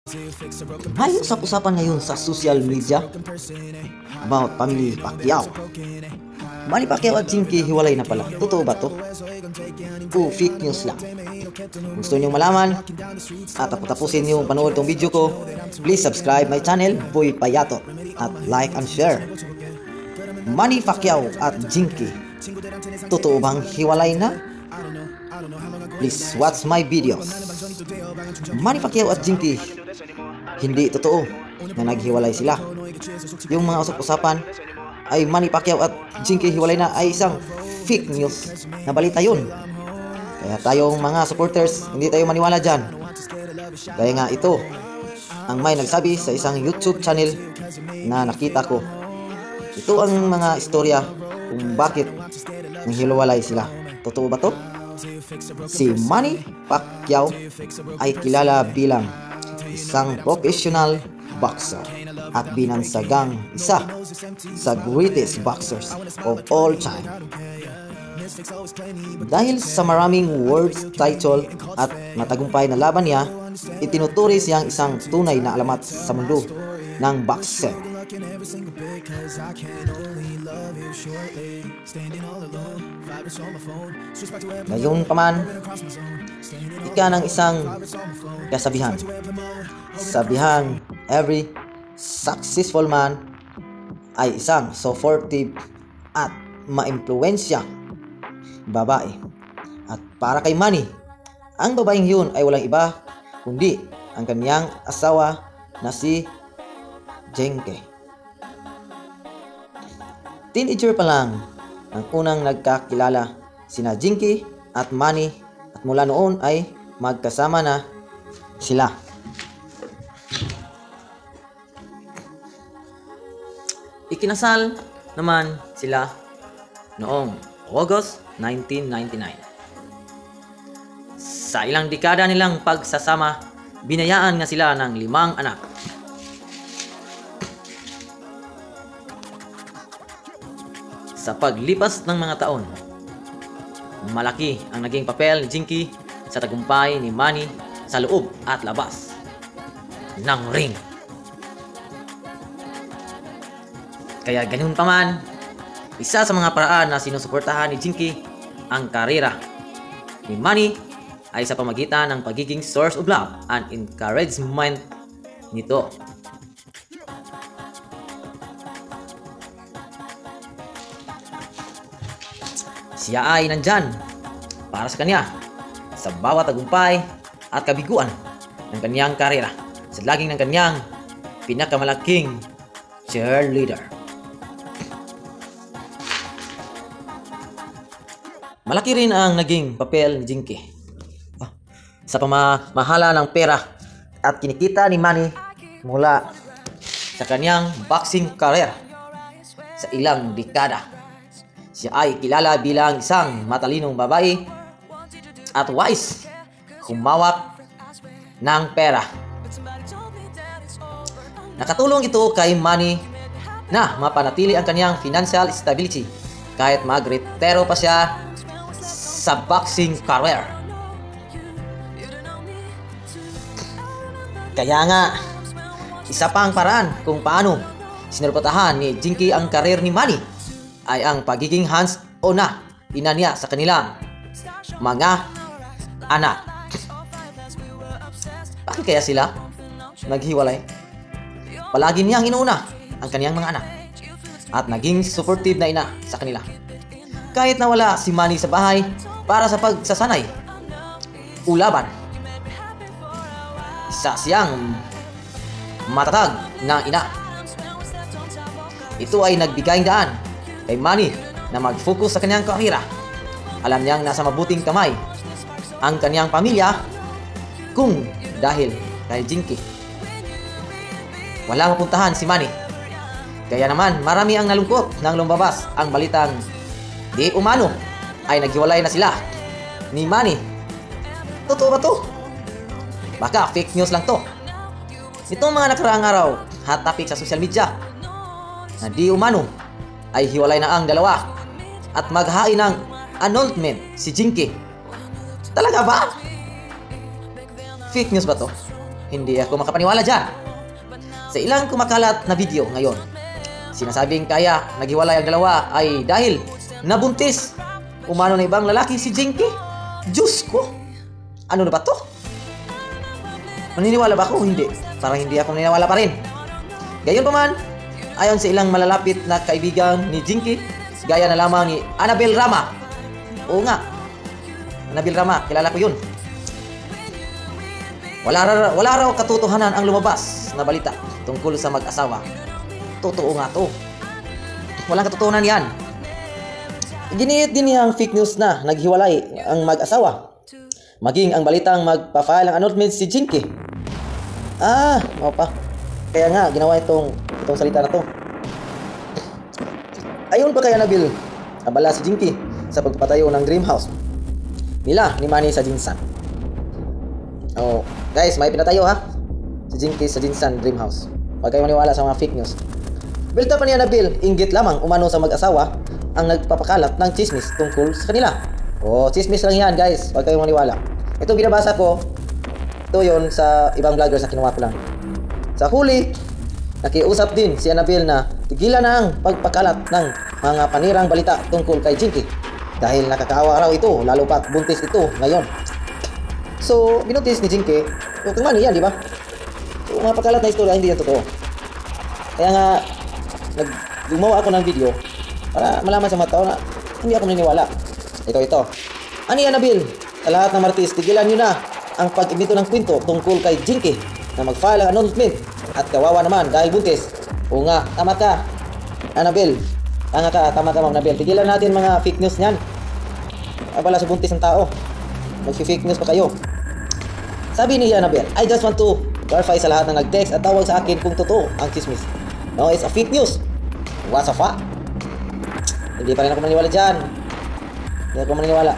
May usap-usapan ngayon sa social media about Pamilya Pacquiao. Manny Pacquiao at Jinky hiwalay na pala. Totoo ba to? O fake news lang? Gusto niyo malaman at tapusin niyo panood tong video ko, please subscribe my channel, Boy Payato, at like and share. Manny Pacquiao at Jinky, totoo bang hiwalay na? Please watch my videos. Manny Pacquiao at Jinky, hindi totoo na naghiwalay sila. Yung mga usap-usapan ay Manny Pacquiao at Jinky hiwalay na ay isang fake news na balita yun. Kaya tayong mga supporters, hindi tayo maniwala dyan. Kaya nga ito ang may nagsabi sa isang YouTube channel na nakita ko. Ito ang mga istorya kung bakit naghiwalay sila. Totoo ba to? Si Manny Pacquiao ay kilala bilang isang professional boxer at binansagang isa sa greatest boxers of all time. Dahil sa maraming world title at matagumpay na laban niya, itinuturing siyang isang tunay na alamat sa mundo ng boxer. Ngayon pa man, ika ng isang kasabihan. Sabihan, every successful man ay isang supportive at maimpluwensya babae. At para kay Manny, ang babaeng yun ay walang iba kundi ang kanyang asawa na si Jinky. Teenager pa lang ang unang nagkakilala sina Jinky at Manny, at mula noon ay magkasama na sila. Ikinasal naman sila noong August 1999. Sa ilang dekada nilang pagsasama, binayaan nga sila ng 5 anak. Sa paglipas ng mga taon, malaki ang naging papel ni Jinky sa tagumpay ni Manny sa loob at labas ng ring. Kaya ganun pa man, isa sa mga paraan na sinusuportahan ni Jinky ang karera ni Manny ay sa pamagitan ng pagiging source of love and encouragement nito. Siya ay nandyan para sa kanya sa bawat tagumpay at kabiguan ng kanyang karera, sa laging ng kanyang pinakamalaking cheerleader. Malaki rin ang naging papel ni Jinky sa pamamahala ng pera at kinikita ni Manny mula sa kanyang boxing career sa ilang dekada. Siya ay kilala bilang isang matalinong babae at wise humawak ng pera. Nakatulong ito kay Manny na mapanatili ang kanyang financial stability kahit magretiro pa siya sa boxing career. Kaya nga, isa pang paraan kung paano sinuportahan ni Jinky ang karir ni Manny ay ang pagiging hands-on na ina niya sa kanilang mga anak. Bakit kaya sila naghiwalay? Palagi niyang inuuna ang kanyang mga anak at naging supportive na ina sa kanila. Kahit nawala si Manny sa bahay para sa pagsasanay o laban, isa siyang matatag na ina. Ito ay nagbigay daan kay Manny na mag-focus sa kanyang karera. Alam niyang nasa mabuting kamay ang kanyang pamilya kung dahil kay Jinky walang mapuntahan si Manny. Kaya naman marami ang nalungkot nang lumabas ang balitang di umano ay naghiwalay na sila ni Manny. Totoo ba to? Baka fake news lang to. Itong mga nakaraang araw, hot topic sa social media na di umano ay hiwalay na ang dalawa at maghain ng announcement si Jinky. Talaga ba? Fake news ba to? Hindi ako makapaniwala dyan. Sa ilang kumakalat na video ngayon, sinasabing kaya naghiwalay ang dalawa ay dahil nabuntis umano na ibang lalaki si Jinky. Diyos ko! Ano na ba to? Maniniwala ba ako? Hindi. Parang hindi ako naniniwala pa rin. Gayon pa man, ayon sa ilang malalapit na kaibigan ni Jinky, gaya na lamang ni Annabel Rama. Oo nga, Annabel Rama, kilala ko yun. Wala raw katotohanan ang lumabas na balita tungkol sa mag-asawa. Totoo nga to. Walang katotohanan yan. Giniit din niyang fake news na naghiwalay ang mag-asawa. Maging ang balitang magpa-file ang annulment si Jinky. Kaya nga, ginawa itong salita na to. Ayun pa kaya Nabil, abala si Jinky sa pagpapatayo ng dream house nila ni Manny sa Jinsan. Oh, guys, may pinatayo ha. Si Jinky sa Jinsan dream house. Huwag kayo maniwala sa mga fake news. Built up pa niya Nabil, inggit lamang umano sa mag-asawa ang nagpapakalat ng chismis tungkol sa kanila. Oh, chismis lang yan guys. Huwag kayong maniwala. Ito binabasa ko. Ito yon sa ibang vloggers na kinuha ko lang. Sa huli, nakiusap din si Annabel na tigilan na ang pagpakalat ng mga panirang balita tungkol kay Jinky. Dahil nakakaawa raw ito, lalo pat buntis ito ngayon. So, binuntis ni Jinky, yung kang Manny yan, di ba? So, mga pakalat na istorya, hindi yan totoo. Kaya nga, gumawa ako ng video para malaman sa mga tao na hindi ako naniniwala. Ito. Ano yan, Nabil? Sa lahat ng Martis, tigilan nyo na ang pag-imbento ng kwento tungkol kay Jinky na mag-file ang announcement at kawawa naman dahil buntis. Oo nga, tama ka, Annabel. Tama ka, Ma'am Nabel. Tigilan natin mga fake news niyan. Abala sa buntis ng tao. Mag-fake news pa kayo. Sabi ni Annabel, I just want to clarify sa lahat ng nag-text at tawag sa akin kung totoo ang chismis. No, it's a fake news. What's a fact? Hindi pa rin ako maniniwala dyan. Hindi ako maniniwala.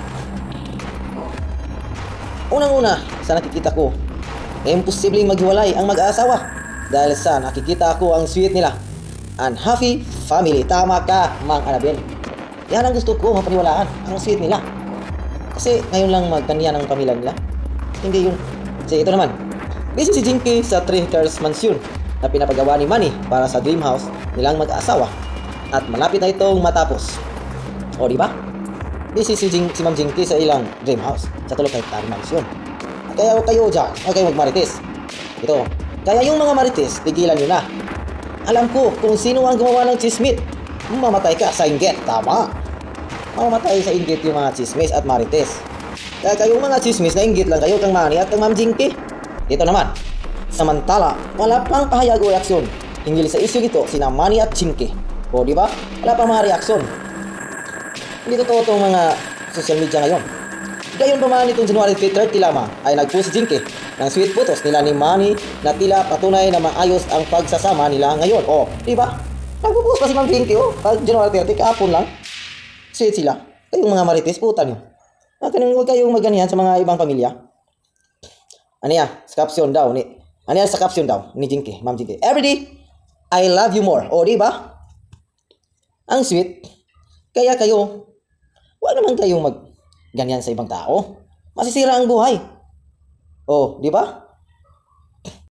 Unang-una, sa nakikita ko, imposibleng maghiwalay ang mag-aasawa dahil sa nakikita ko ang sweet nila. And happy family. Tama ka, Mang Annabel. Yan ang gusto ko mapaniwalaan, ang sweet nila. Kasi ngayon lang magkanya ng pamilya nila. Hindi yung... Kasi ito naman, busy si Jinky sa 3 acres mansion na pinapagawa ni Manny para sa dream house nilang mag-aasawa. At malapit na itong matapos. O diba? Busy si Ma'am Jinky sa ilang dream house sa 3 hectare mansion. At kaya kayo dyan, huwag kayong magmarites. Ito, kaya yung mga marites, tigilan nyo na. Alam ko kung sino ang gumawa ng chismis. Mamatay ka sa inggit, tama. Mamatay sa inggit yung mga chismis at marites. Kaya kayong mga chismis na inggit lang kayo kang Manny at kang Ma'am Jinky. Ito naman, samantala, wala pang pahayag o reaksyon hinggil sa isyu ito sina Manny at Jinky. O diba? Wala pang mga reaksyon. Hindi totoo itong mga social media ngayon. Gayon pa man itong January 30 lamang ay nag-post si Jinky ng sweet photos nila ni Manny na tila patunay na maayos ang pagsasama nila ngayon. O, diba? Nag-post pa si Ma'am Jinky pag January 30, kahapon lang. Sweet sila. Kayong mga marites, puta nyo. Huwag kayong maganihan sa mga ibang pamilya. Ano yan? Sa caption daw. Ano yan sa caption daw ni Jinky, Ma'am Jinky? Everyday, I love you more. O, diba? Ang sweet. Kaya kayo, huwag naman kayong ganyan sa ibang tao. Masisira ang buhay. Oh, di ba?